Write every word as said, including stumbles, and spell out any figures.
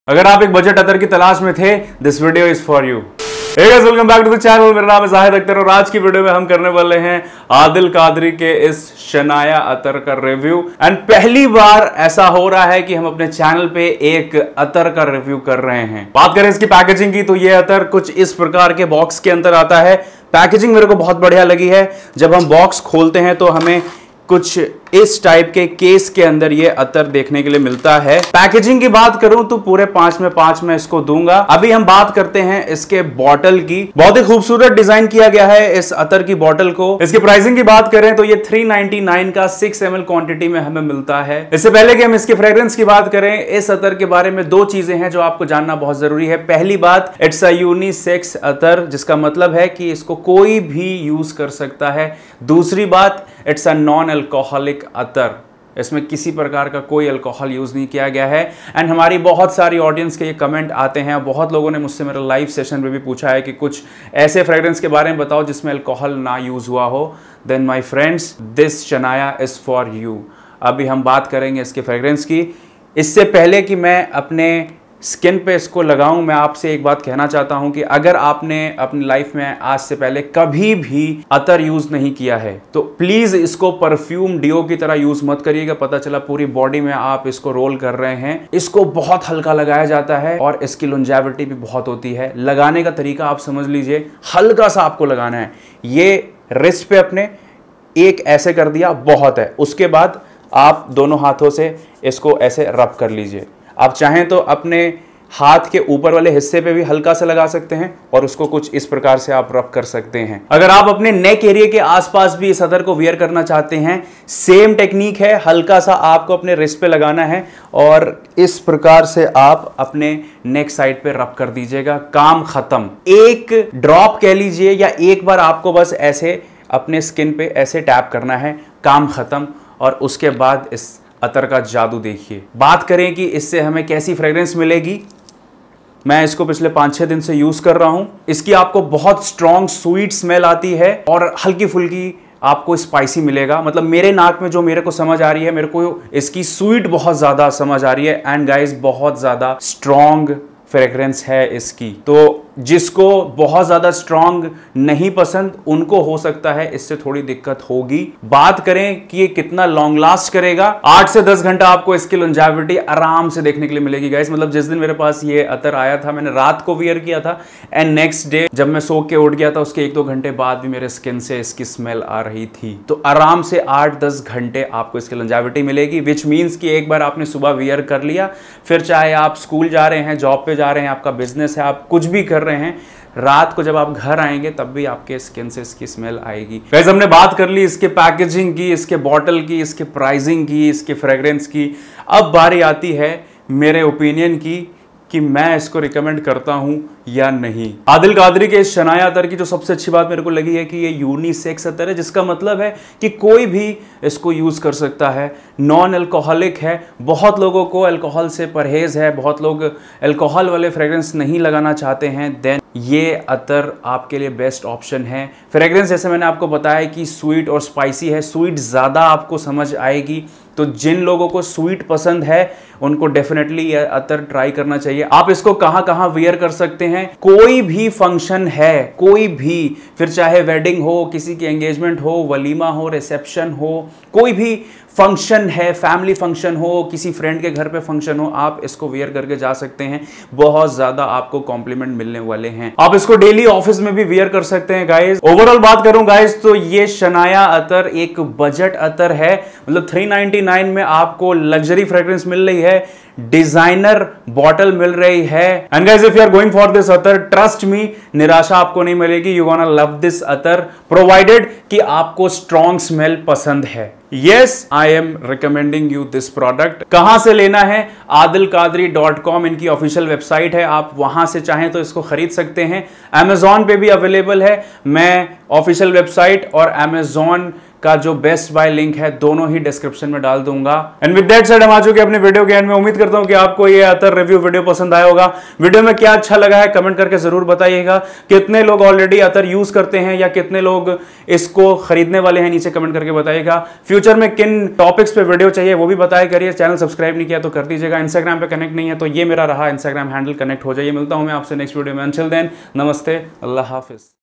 अगर आप एक बजट अतर की तलाश में थे, this video is for you. Hey guys, welcome back to the channel. मेरा नाम है जाहिद अख्तर और आज की वीडियो में हम करने वाले हैं आदिल कादरी के इस शनाया अतर का रिव्यू। एंड पहली बार ऐसा हो रहा है कि हम अपने चैनल पे एक अतर का रिव्यू कर रहे हैं। बात करें इसकी पैकेजिंग की तो ये अतर कुछ इस प्रकार के बॉक्स के अंदर आता है। पैकेजिंग मेरे को बहुत बढ़िया लगी है। जब हम बॉक्स खोलते हैं तो हमें कुछ इस टाइप के केस के अंदर ये अतर देखने के लिए मिलता है। पैकेजिंग की बात करूं तो पूरे पांच में पांच में इसको दूंगा। अभी हम बात करते हैं इसके बॉटल की। बहुत ही खूबसूरत डिजाइन किया गया है इस अतर की बॉटल को। इसकी प्राइसिंग की बात करें तो ये तीन सौ निन्यानवे का सिक्स एम एल क्वांटिटी में हमें मिलता है। इससे पहले कि हम इसकी फ्रेग्रेंस की बात करें, इस अतर के बारे में दो चीजें हैं जो आपको जानना बहुत जरूरी है। पहली बात, इट्स अ यूनिसेक्स अतर, जिसका मतलब है कि इसको कोई भी यूज कर सकता है। दूसरी बात, इट्स अ नॉन अल्कोहलिक अतर, इसमें किसी प्रकार का कोई अल्कोहल यूज नहीं किया गया है। एंड हमारी बहुत सारी ऑडियंस के ये कमेंट आते हैं, बहुत लोगों ने मुझसे मेरे लाइव सेशन में भी पूछा है कि कुछ ऐसे फ्रेग्रेंस के बारे में बताओ जिसमें अल्कोहल ना यूज हुआ हो। Then my friends, this Shanaya is for you. अभी हम बात करेंगे इसके फ्रेग्रेंस की। इससे पहले कि मैं अपने स्किन पे इसको लगाऊं, मैं आपसे एक बात कहना चाहता हूं कि अगर आपने अपनी लाइफ में आज से पहले कभी भी अतर यूज नहीं किया है तो प्लीज इसको परफ्यूम डिओ की तरह यूज मत करिएगा। पता चला पूरी बॉडी में आप इसको रोल कर रहे हैं। इसको बहुत हल्का लगाया जाता है और इसकी लॉन्जेविटी भी बहुत होती है। लगाने का तरीका आप समझ लीजिए, हल्का सा आपको लगाना है। ये रिस्ट पे अपने एक ऐसे कर दिया, बहुत है। उसके बाद आप दोनों हाथों से इसको ऐसे रब कर लीजिए। आप चाहें तो अपने हाथ के ऊपर वाले हिस्से पे भी हल्का सा लगा सकते हैं और उसको कुछ इस प्रकार से आप रब कर सकते हैं। अगर आप अपने नेक एरिया के आसपास भी इस अतर को वियर करना चाहते हैं, सेम टेक्निक है। हल्का सा आपको अपने रिस्ट पे लगाना है और इस प्रकार से आप अपने नेक साइड पे रब कर दीजिएगा। काम खत्म। एक ड्रॉप कह लीजिए या एक बार आपको बस ऐसे अपने स्किन पे ऐसे टैप करना है, काम खत्म। और उसके बाद इस अतर का जादू देखिए। बात करें कि इससे हमें कैसी फ्रेग्रेंस मिलेगी, मैं इसको पिछले पाँच छः दिन से यूज कर रहा हूं। इसकी आपको बहुत स्ट्रॉन्ग स्वीट स्मेल आती है और हल्की फुल्की आपको स्पाइसी मिलेगा। मतलब मेरे नाक में जो मेरे को समझ आ रही है, मेरे को इसकी स्वीट बहुत ज्यादा समझ आ रही है। एंड गाइस, बहुत ज्यादा स्ट्रॉन्ग फ्रेग्रेंस है इसकी। तो जिसको बहुत ज्यादा स्ट्रॉन्ग नहीं पसंद, उनको हो सकता है इससे थोड़ी दिक्कत होगी। बात करें कि ये कितना लॉन्ग लास्ट करेगा, आठ से दस घंटा आपको इसकी लॉन्जेविटी आराम से देखने के लिए मिलेगी गाइस। मतलब जिस दिन मेरे पास ये अतर आया था, मैंने रात को वियर किया था एंड नेक्स्ट डे जब मैं सो के उठ गया था, उसके एक दो घंटे बाद भी मेरे स्किन से इसकी स्मेल आ रही थी। तो आराम से आठ दस घंटे आपको इसकी लॉन्जेविटी मिलेगी। विच मीन्स कि एक बार आपने सुबह वियर कर लिया, फिर चाहे आप स्कूल जा रहे हैं, जॉब पे जा रहे हैं, आपका बिजनेस है, आप कुछ भी कर रहे हैं, रात को जब आप घर आएंगे तब भी आपके स्किन से इसकी स्मेल आएगी। वैसे हमने बात कर ली इसके पैकेजिंग की, इसके बॉटल की, इसके प्राइसिंग की, इसके फ्रेग्रेंस की। अब बारी आती है मेरे ओपिनियन की कि मैं इसको रिकमेंड करता हूं या नहीं। आदिल कादरी के इस शनाया अतर की जो सबसे अच्छी बात मेरे को लगी है कि ये यूनिसेक्स अतर है, जिसका मतलब है कि कोई भी इसको यूज कर सकता है। नॉन अल्कोहलिक है। बहुत लोगों को अल्कोहल से परहेज है, बहुत लोग अल्कोहल वाले फ्रेग्रेंस नहीं लगाना चाहते हैं। देन ये अतर आपके लिए बेस्ट ऑप्शन है। फ्रेग्रेंस जैसे मैंने आपको बताया कि स्वीट और स्पाइसी है, स्वीट ज़्यादा आपको समझ आएगी। तो जिन लोगों को स्वीट पसंद है उनको डेफिनेटली ये अतर ट्राई करना चाहिए। आप इसको कहां कहां वियर कर सकते हैं, कोई भी फंक्शन है, कोई भी, फिर चाहे वेडिंग हो, किसी की एंगेजमेंट हो, वलीमा हो, रिसेप्शन हो, कोई भी फंक्शन है, फैमिली फंक्शन हो, किसी फ्रेंड के घर पे फंक्शन हो, आप इसको वियर करके जा सकते हैं। बहुत ज्यादा आपको कॉम्प्लीमेंट मिलने वाले हैं। आप इसको डेली ऑफिस में भी वियर कर सकते हैं गाइस। ओवरऑल बात करूं गाइस तो ये शनाया अतर एक बजट अतर है। मतलब तीन सौ निन्यानवे में आपको लग्जरी फ्रेग्रेंस मिल रही है, डिजाइनर बॉटल मिल रही है। And guys, if you are going for this अतर, ट्रस्ट मी, निराशा आपको नहीं मिलेगी। यू गोना लव दिस अतर, प्रोवाइडेड कि आपको स्ट्रॉन्ग स्मेल पसंद है। Yes, I am recommending you this product. कहां से लेना है? आदिल कादरी डॉट कॉम इनकी ऑफिशियल वेबसाइट है। आप वहां से चाहें तो इसको खरीद सकते हैं। अमेजॉन पे भी अवेलेबल है। मैं ऑफिशियल वेबसाइट और अमेजॉन का जो बेस्ट बाय लिंक है दोनों ही डिस्क्रिप्शन में डाल दूंगा। एंड विद दैट सेड हम आ चुके अपने वीडियो के एंड में। उम्मीद करता हूं कि आपको ये अतर रिव्यू वीडियो पसंद आया होगा। वीडियो में क्या अच्छा लगा है कमेंट करके जरूर बताइएगा। कितने लोग ऑलरेडी अतर यूज करते हैं या कितने लोग इसको खरीदने वाले हैं, नीचे कमेंट करके बताइएगा। फ्यूचर में किन टॉपिक्स पे वीडियो चाहिए वो भी बताया करिए। चैनल सब्सक्राइब नहीं किया तो कर दीजिएगा। इंस्टाग्राम पे कनेक्ट नहीं है तो ये मेरा रहा इंस्टाग्राम हैंडल, कनेक्ट हो जाइए। मिलता हूं मैं आपसे नेक्स्ट वीडियो में। अंटिल देन नमस्ते, अल्लाह हाफिज।